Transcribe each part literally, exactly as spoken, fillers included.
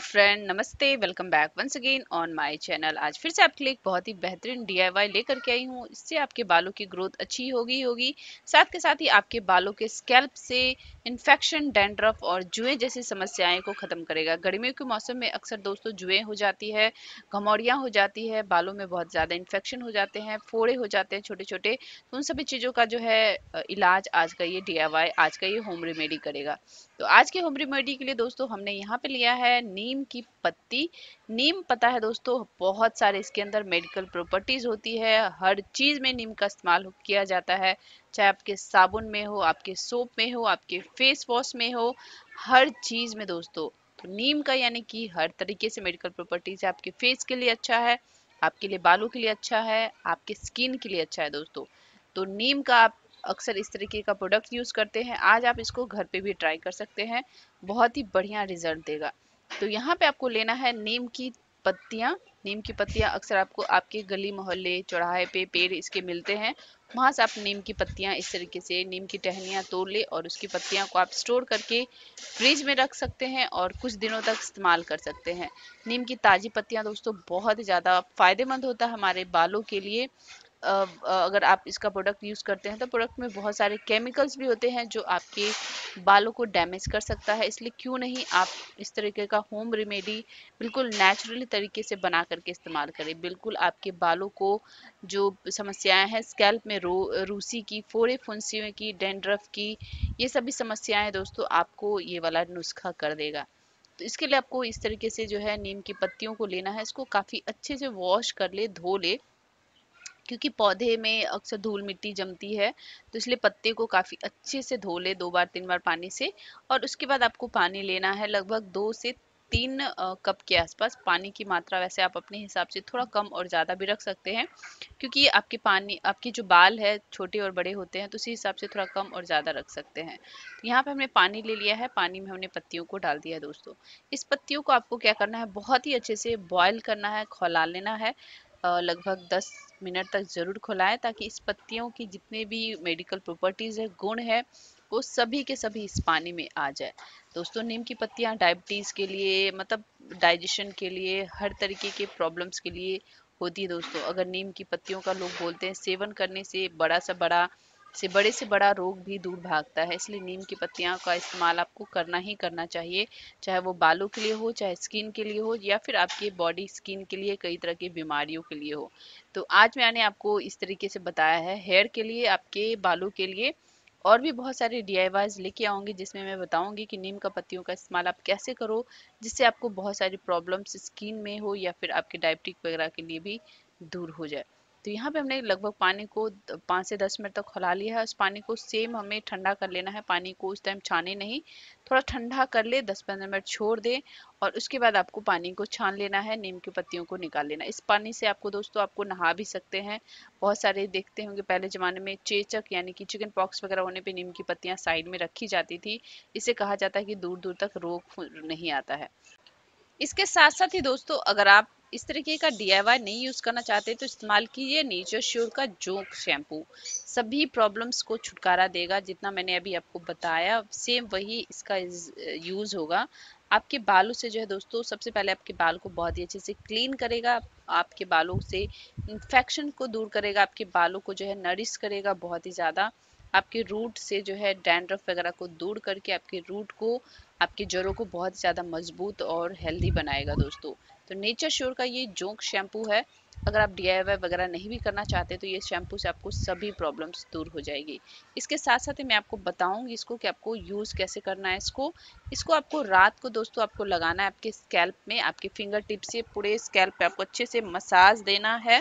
Friend, नमस्ते। Welcome back once again on my channel. आज फिर से आपके लिए एक बहुत ही बेहतरीन डीआईवाई लेकर के आई हूँ। इससे आपके बालों की ग्रोथ अच्छी होगी होगी साथ के साथ ही आपके बालों के स्कैल्प से इन्फेक्शन, डैंड्रफ और जुए जैसी समस्याएं को खत्म करेगा। गर्मियों के मौसम में अक्सर दोस्तों जुए हो जाती है, घमौड़ियाँ हो जाती है, बालों में बहुत ज़्यादा इन्फेक्शन हो जाते हैं, फोड़े हो जाते हैं छोटे छोटे। तो उन सभी चीज़ों का जो है अ, इलाज आज का ये डीआईवाई, आज का ये होम रेमेडी करेगा। तो आज के होम रेमेडी के लिए दोस्तों हमने यहाँ पे लिया है नीम की पत्ती। नीम, पता है दोस्तों, बहुत सारे इसके अंदर मेडिकल प्रॉपर्टीज होती है। हर चीज में नीम का इस्तेमाल हो- किया जाता है, चाहे आपके साबुन में हो, आपके सोप में हो, आपके फेस वॉश में हो, हर चीज में दोस्तों। तो नीम का यानी कि हर तरीके से मेडिकल प्रॉपर्टीज है। आपके फेस के लिए अच्छा है, आपके लिए बालों के लिए अच्छा है, आपके स्किन के लिए अच्छा है दोस्तों। तो नीम का आप अक्सर इस तरीके का प्रोडक्ट यूज करते हैं, आज आप इसको घर पे भी ट्राई कर सकते हैं, बहुत ही बढ़िया रिजल्ट देगा। तो यहाँ पे आपको लेना है नीम की पत्तियां। नीम की पत्तियां अक्सर आपको आपके गली मोहल्ले चौराहे पे पेड़ इसके मिलते हैं, वहां से आप नीम की पत्तियां इस तरीके से नीम की टहनियां तोड़ ले और उसकी पत्तियां को आप स्टोर करके फ्रिज में रख सकते हैं और कुछ दिनों तक इस्तेमाल कर सकते हैं। नीम की ताजी पत्तियां दोस्तों बहुत ही ज्यादा फायदेमंद होता है हमारे बालों के लिए। अ, अ, अगर आप इसका प्रोडक्ट यूज करते हैं तो प्रोडक्ट में बहुत सारे केमिकल्स भी होते हैं जो आपके बालों को डैमेज कर सकता है, इसलिए क्यों नहीं आप इस तरीके का होम रेमेडी बिल्कुल नेचुरली तरीके से बना करके इस्तेमाल करें। बिल्कुल आपके बालों को जो समस्याएं हैं स्कैल्प में, रो रूसी की, फोड़े फुंसियों की, डैंड्रफ की, ये सभी समस्याएं दोस्तों आपको ये वाला नुस्खा कर देगा। तो इसके लिए आपको इस तरीके से जो है नीम की पत्तियों को लेना है, इसको काफी अच्छे से वॉश कर ले, धो ले, क्योंकि पौधे में अक्सर धूल मिट्टी जमती है। तो इसलिए पत्ते को काफी अच्छे से धो ले, दो बार तीन बार पानी से। और उसके बाद आपको पानी लेना है लगभग दो से तीन अ, कप के आसपास। पानी की मात्रा वैसे आप अपने हिसाब से थोड़ा कम और ज्यादा भी रख सकते हैं, क्योंकि ये आपके पानी, आपके जो बाल है छोटे और बड़े होते हैं, तो उसी हिसाब से थोड़ा कम और ज्यादा रख सकते हैं। तो यहाँ पे हमने पानी ले लिया है, पानी में हमने पत्तियों को डाल दिया है दोस्तों। इस पत्तियों को आपको क्या करना है, बहुत ही अच्छे से बॉयल करना है, खौला लेना है। अ, लगभग दस मिनट तक जरूर खौलाएं, ताकि इस पत्तियों की जितने भी मेडिकल प्रॉपर्टीज है, गुण है, वो सभी के सभी इस पानी में आ जाए। दोस्तों नीम की पत्तियां डायबिटीज के लिए, मतलब डाइजेशन के लिए, हर तरीके के प्रॉब्लम्स के लिए होती है दोस्तों। अगर नीम की पत्तियों का लोग बोलते हैं सेवन करने से बड़ा सा बड़ा से बड़े से बड़ा रोग भी दूर भागता है, इसलिए नीम की पत्तियां का इस्तेमाल आपको करना ही करना चाहिए, चाहे वो बालों के लिए हो, चाहे स्किन के लिए हो, या फिर आपके बॉडी स्किन के लिए, कई तरह की बीमारियों के लिए हो। तो आज मैंने आपको इस तरीके से बताया है हेयर के लिए, आपके बालों के लिए। और भी बहुत सारे डीआईवाईज लेके आऊंगी जिसमें मैं बताऊंगी कि नीम का पत्तियों का इस्तेमाल आप कैसे करो, जिससे आपको बहुत सारी प्रॉब्लम्स स्किन में हो या फिर आपके डायबिटिक वगैरह के लिए भी दूर हो जाए। तो यहाँ पे हमने लगभग पानी को द- पाँच से दस मिनट तक खौला लिया है। उस पानी को सेम हमें ठंडा कर लेना है, पानी को उस टाइम छाने नहीं, थोड़ा ठंडा कर ले, दस पंद्रह मिनट छोड़ दे। और उसके बाद आपको पानी को छान लेना है, नीम की पत्तियों को निकाल लेना है। इस पानी से आपको दोस्तों, आपको नहा भी सकते हैं। बहुत सारे देखते होंगे पहले जमाने में चेचक यानी कि चिकन पॉक्स वगैरह होने पे नीम की पत्तियां साइड में रखी जाती थी। इससे कहा जाता है कि दूर दूर तक रोग नहीं आता है। इसके साथ साथ ही दोस्तों, अगर आप इस तरीके का डीआईवाई नहीं यूज करना चाहते तो इस्तेमाल कीजिए नेचर श्योर का जोंक शैम्पू। सभी प्रॉब्लम्स को छुटकारा देगा, जितना मैंने अभी आपको बताया सेम वही इसका यूज होगा। आपके बालों से जो है दोस्तों, सबसे पहले आपके बाल को बहुत ही अच्छे से क्लीन करेगा, आपके बालों से इन्फेक्शन को दूर करेगा, आपके बालों को जो है नरिश करेगा बहुत ही ज्यादा। आपके रूट से जो है डैंड्रफ वगैरह को दूर करके आपके रूट को, आपकी जड़ों को बहुत ज़्यादा मजबूत और हेल्दी बनाएगा दोस्तों। तो नेचर श्योर का ये जोंक शैम्पू है। अगर आप डीआईवाई वगैरह नहीं भी करना चाहते तो ये शैम्पू से आपको सभी प्रॉब्लम्स दूर हो जाएगी। इसके साथ साथ ही मैं आपको बताऊंगी इसको कि आपको यूज़ कैसे करना है। इसको इसको आपको रात को दोस्तों आपको लगाना है आपके स्कैल्प में, आपके फिंगर टिप से पूरे स्कैल्प पे आपको अच्छे से मसाज देना है।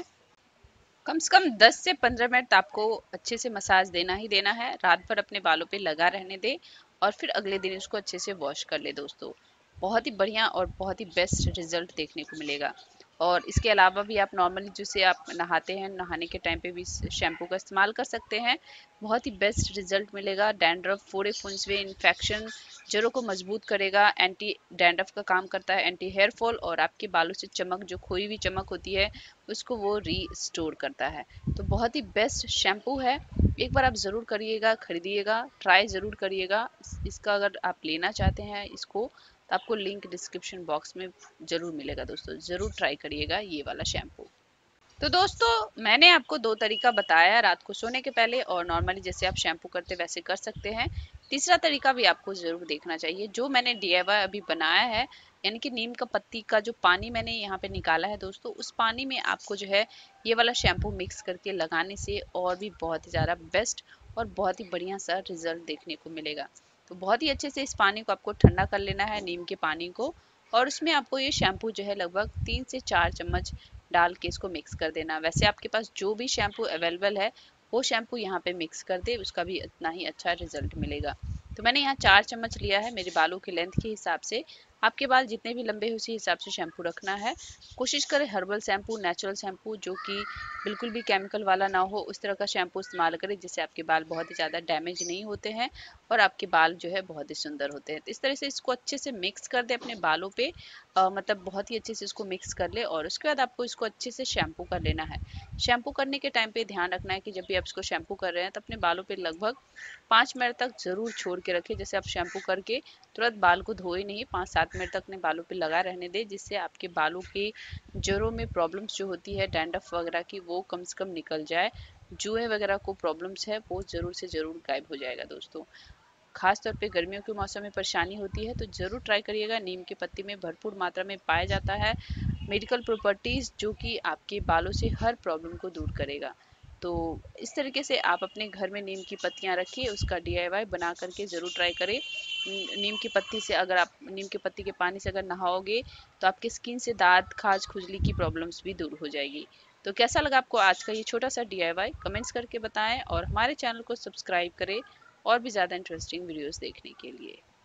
कम से कम दस से पंद्रह मिनट आपको अच्छे से मसाज देना ही देना है। रात भर अपने बालों पे लगा रहने दे और फिर अगले दिन इसको अच्छे से वॉश कर ले दोस्तों। बहुत ही बढ़िया और बहुत ही बेस्ट रिजल्ट देखने को मिलेगा। और इसके अलावा भी आप नॉर्मली जैसे आप नहाते हैं, नहाने के टाइम पे भी शैम्पू का इस्तेमाल कर सकते हैं, बहुत ही बेस्ट रिजल्ट मिलेगा। डैंड्रफ, फोड़े फुंसवे, इन्फेक्शन, जड़ों को मजबूत करेगा, एंटी डैंड्रफ का काम करता है, एंटी हेयर फॉल, और आपके बालों से चमक, जो खोई हुई चमक होती है, उसको वो रीस्टोर करता है। तो बहुत ही बेस्ट शैम्पू है, एक बार आप ज़रूर करिएगा, खरीदिएगा, ट्राई ज़रूर करिएगा। इसका अगर आप लेना चाहते हैं इसको तो आपको लिंक डिस्क्रिप्शन बॉक्स में ज़रूर मिलेगा दोस्तों, ज़रूर ट्राई करिएगा ये वाला शैम्पू। तो दोस्तों मैंने आपको दो तरीका बताया रात को सोने के पहले, और नॉर्मली जैसे आप शैम्पू करते वैसे कर सकते हैं। तीसरा तरीका भी आपको ज़रूर देखना चाहिए जो मैंने डीआईवाई अभी बनाया है, यानी कि नीम का पत्ती का जो पानी मैंने यहाँ पे निकाला है दोस्तों, उस पानी में आपको जो है ये वाला शैम्पू मिक्स करके लगाने से और भी बहुत ही ज़्यादा बेस्ट और बहुत ही बढ़िया सा रिजल्ट देखने को मिलेगा। तो बहुत ही अच्छे से इस पानी को आपको ठंडा कर लेना है, नीम के पानी को, और उसमें आपको ये शैम्पू जो है लगभग तीन से चार चम्मच डाल के इसको मिक्स कर देना। वैसे आपके पास जो भी शैम्पू अवेलेबल है वो शैम्पू यहाँ पे मिक्स कर दे, उसका भी इतना ही अच्छा रिजल्ट मिलेगा। तो मैंने यहाँ चार चम्मच लिया है मेरे बालों के लेंथ के हिसाब से। आपके बाल जितने भी लंबे हो उसी हिसाब से शैम्पू रखना है। कोशिश करें हर्बल शैम्पू, नेचुरल शैम्पू जो कि बिल्कुल भी केमिकल वाला ना हो, उस तरह का शैम्पू इस्तेमाल करें जिससे आपके बाल बहुत ही ज़्यादा डैमेज नहीं होते हैं और आपके बाल जो है बहुत ही सुंदर होते हैं। तो इस तरह से इसको अच्छे से मिक्स कर दे अपने बालों पे, अ, मतलब बहुत ही अच्छे से इसको मिक्स कर ले, और उसके बाद आपको इसको अच्छे से शैम्पू कर लेना है। शैम्पू करने के टाइम पे ध्यान रखना है कि जब भी आप इसको शैम्पू कर रहे हैं तो अपने बालों पे लगभग पाँच मिनट तक जरूर छोड़ के रखें। जैसे आप शैम्पू करके तुरंत बाल को धोए नहीं, पाँच सात मिनट तक अपने बालों पे लगा रहने दें, जिससे आपके बालों के जड़ों में प्रॉब्लम्स जो होती है डैंड्रफ वगैरह की वो कम से कम निकल जाए। जुए वगैरह को प्रॉब्लम्स है वो जरूर से जरूर गायब हो जाएगा दोस्तों। खास तौर पे गर्मियों के मौसम में परेशानी होती है तो ज़रूर ट्राई करिएगा। नीम की पत्ती में भरपूर मात्रा में पाया जाता है मेडिकल प्रॉपर्टीज़ जो कि आपके बालों से हर प्रॉब्लम को दूर करेगा। तो इस तरीके से आप अपने घर में नीम की पत्तियां रखिए, उसका डीआईवाई बना करके ज़रूर ट्राई करें। नीम की पत्ती से अगर आप नीम की पत्ती के पानी से अगर नहाओगे तो आपकी स्किन से दाद, खाज, खुजली की प्रॉब्लम्स भी दूर हो जाएगी। तो कैसा लगा आपको आज का ये छोटा सा डीआईवाई, कमेंट्स करके बताएं, और हमारे चैनल को सब्सक्राइब करें और भी ज़्यादा इंटरेस्टिंग वीडियोस देखने के लिए।